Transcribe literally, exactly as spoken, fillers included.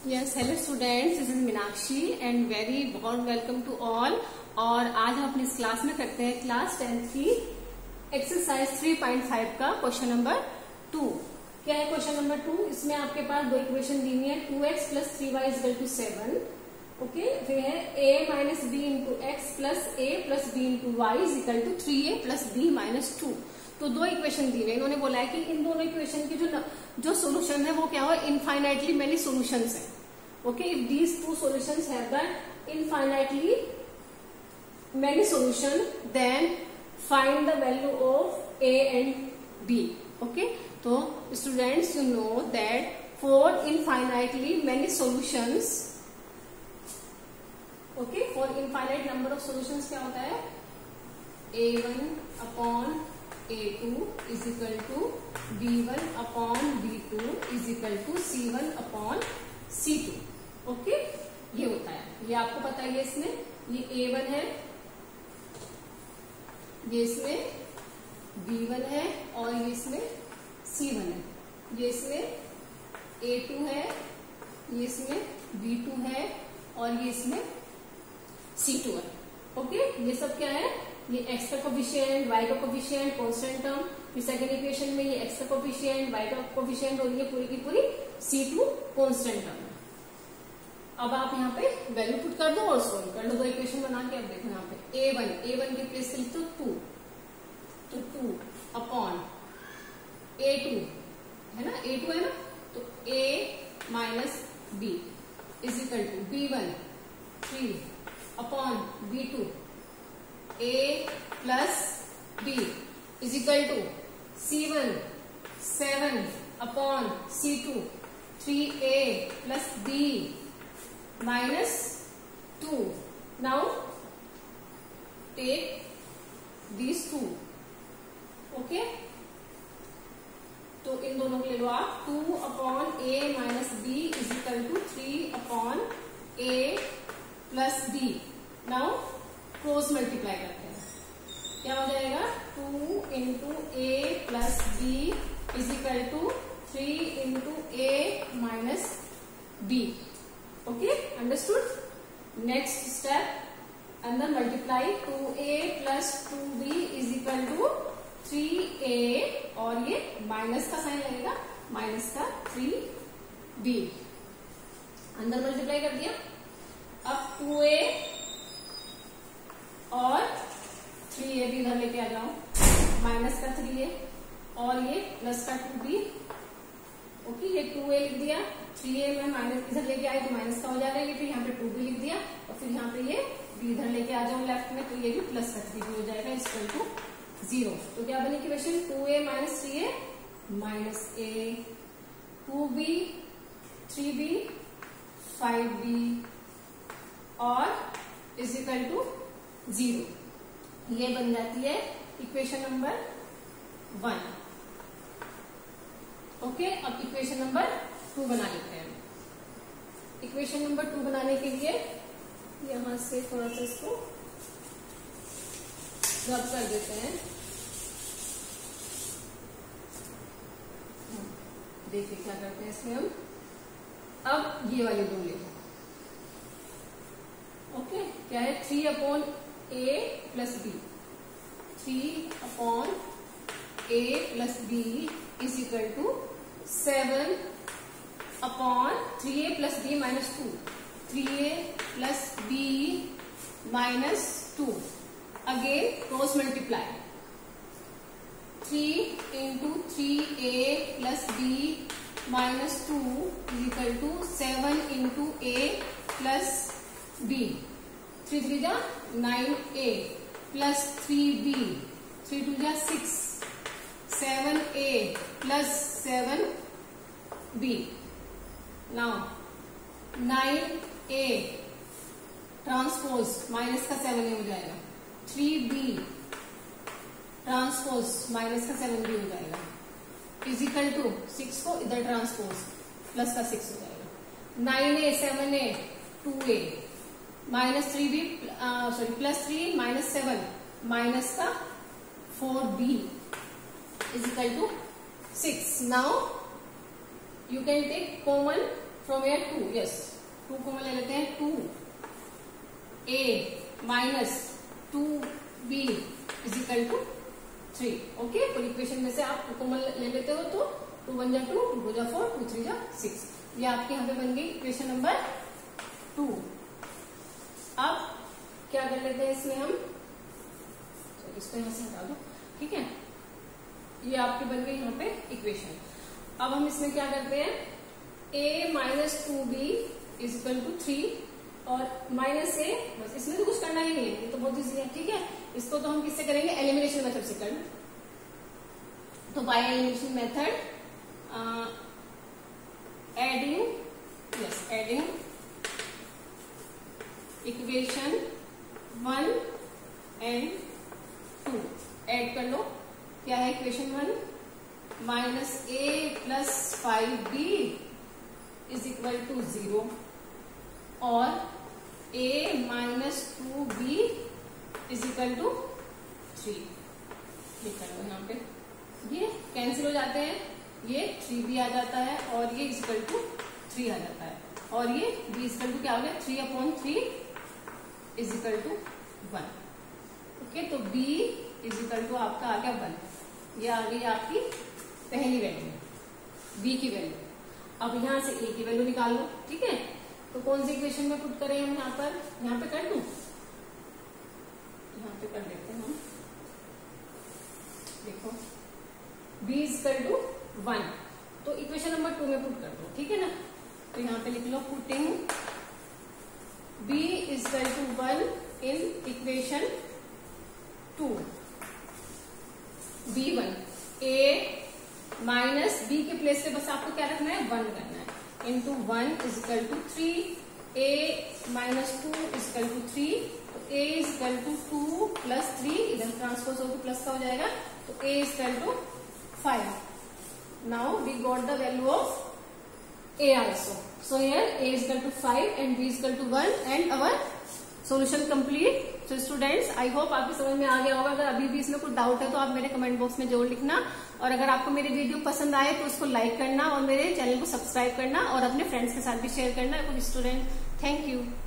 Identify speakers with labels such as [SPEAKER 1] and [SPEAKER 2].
[SPEAKER 1] Yes hello students, this is Meenakshi and very warm welcome to all. और आज हम अपनी इस क्लास में करते हैं क्लास टेंथ की एक्सरसाइज थ्री पॉइंट फाइव का क्वेश्चन नंबर टू। क्या है क्वेश्चन नंबर टू? इसमें आपके पास दो इक्वेशन दी हुई है, two x plus three y equal to seven. Okay, फिर है a minus B into X plus A plus B into Y is equal to three A plus B minus two. तो दो इक्वेशन दी हुई है। इन्होंने बोला है कि इन दोनों इक्वेशन की जो जो सोल्यूशन है वो क्या हो, इनफाइनाइटली मेनी सोल्यूशंस है। Okay, if these two solutions have the infinitely many solution then find the value of a and b। Okay, तो students you know that for infinitely many solutions, okay, for infinite number of solutions क्या होता है, A one upon A two is equal to B one upon B two is equal to C one upon C two. Okay, ये होता है, ये आपको पता है। इसमें ये ए वन है, ये इसमें बी वन है और ये इसमें सी वन है। ये इसमें ए टू है, ये इसमें बी टू है और ये इसमें सी टू है। ओके, ये सब क्या है, ये एक्स का कोफिशिएंट, वाई का कोफिशिएंट, कांस्टेंट टर्म। फिर सेकंड इक्वेशन में ये एक्स का कोफिशिएंट, वाई का कोफिशिएंट और ये पूरी की पूरी सी टू कांस्टेंट टर्म। अब आप यहाँ पे वैल्यू पुट कर दो और सोल्व कर लो। दो इक्वेशन बना के अब देखो यहाँ पे ए वन ए वन के प्लेस पे लिख दो टू, तो टू अपॉन ए टू है ना, ए टू है ना, तो A minus B is equal to B one three upon B two A plus B is equal to C one seven upon C two three A plus B minus two. Now take these two. Okay, तो इन दोनों को ले लो आप, two upon A minus B is equal to three upon A plus B. Now cross multiply करते हैं, क्या हो जाएगा, two into A plus B is equal to three into A minus B. Okay, understood. Next step, अंदर multiply, two A plus two B is equal to three A और ये minus का sign लगेगा, माइनस का three B. अंदर multiply कर दिया। अब टू ए और थ्री ए भी इधर लेके आ जाओ, माइनस का थ्री ए और ये प्लस का टू बी। ओके, ये टू ए लिख दिया, थ्री ए में माइनस इधर लेके आए तो माइनस का हो जाएगा ये, फिर यहाँ पे टू बी लिख दिया और फिर यहाँ पे ये बी इधर लेके आ जाओ लेफ्ट में, तो ये भी प्लस का थ्री बी हो जाएगा इक्वल टू जीरो। तो क्या बनी equation, two A minus three A minus A, two B three B five B और इज इक्वल टू जीरो। ये बन जाती है इक्वेशन नंबर वन। ओके, अब इक्वेशन नंबर टू बना लेते हैं। इक्वेशन नंबर टू बनाने के लिए यहां से थोड़ा सा इसको रब कर देते हैं। देखिए क्या करते हैं इसमें हम। अब ये वाले दो ले लो। ओके, क्या है, three upon A plus B, three upon A plus B is equal to seven upon three A plus B minus two, three A plus B minus two. Again cross multiply, three into three A plus B minus two is equal to seven into A plus B. Three three जा nine A plus three B, three two जा six, seven A plus seven B. Now nine A transpose minus का seven A हो जाएगा, three B transpose minus का seven B हो जाएगा is equal to six को इधर ट्रांसपोज प्लस का सिक्स हो जाएगा, nine A seven A two A minus three B sorry plus three minus seven minus का four B is equal to six. Now you can take common from here two, yes two common ले लेते हैं, two A minus two B is equal to three. Okay, तो equation में से आप two common ले लेते हो तो टू वन जा टू, टू टू जा फोर, टू थ्री जा सिक्स। ये आपके यहाँ पे बन गई इक्वेशन नंबर टू। अब क्या कर लेते हैं इसमें हम, तो इसको यहाँ से हटा दो, ठीक है, ये आपकी बन गई यहाँ पे इक्वेशन। अब हम इसमें क्या करते हैं, a minus two B is equal to three और माइनस ए, बस इसमें तो कुछ करना ही नहीं है, ये तो बहुत इजी है, ठीक है। इसको तो हम किससे करेंगे, एलिमिनेशन मेथड से करना। तो by elimination method adding, yes adding equation one and two, add कर लो। क्या है equation one, minus A plus five B is equal to zero और a minus two B is equal to three. लिख लो यहाँ पे, ये कैंसिल हो जाते हैं, ये थ्री बी आ जाता है और ये इज इक्वल टू थ्री आ जाता है और ये b इज इक्वल टू क्या हो गया, three upon three is equal to one. Okay, तो b इज इक्वल टू आपका आ गया वन। ये आ गई आपकी पहली वैल्यू, b की वैल्यू। अब यहां से a की वैल्यू निकाल लो, ठीक है। तो कौन सी इक्वेशन में पुट करें हम यहाँ पर, यहाँ पे कर दूं, यहाँ पे कर देते हैं हम। देखो b is equal to one, तो इक्वेशन नंबर टू में पुट कर दो, ठीक है ना। तो यहाँ पे लिख लो putting b is equal to one in equation two, B one, a minus B के प्लेस पे बस आपको क्या रखना है, वन करना है, into one is equal to three, A minus two is equal to three, तो A is equal to two plus three, इधर ट्रांसपोज होकर प्लस का हो जाएगा, तो A is equal to five. Now we got the value of A also, so here A is equal to five and B is equal to one and our solution complete. तो students, I hope आपकी समझ में आ गया होगा। अगर अभी भी इसमें कुछ डाउट है तो आप मेरे कमेंट बॉक्स में जरूर लिखना, और अगर आपको मेरी वीडियो पसंद आए तो उसको लाइक करना और मेरे चैनल को सब्सक्राइब करना और अपने फ्रेंड्स के साथ भी शेयर करना। Student, thank you.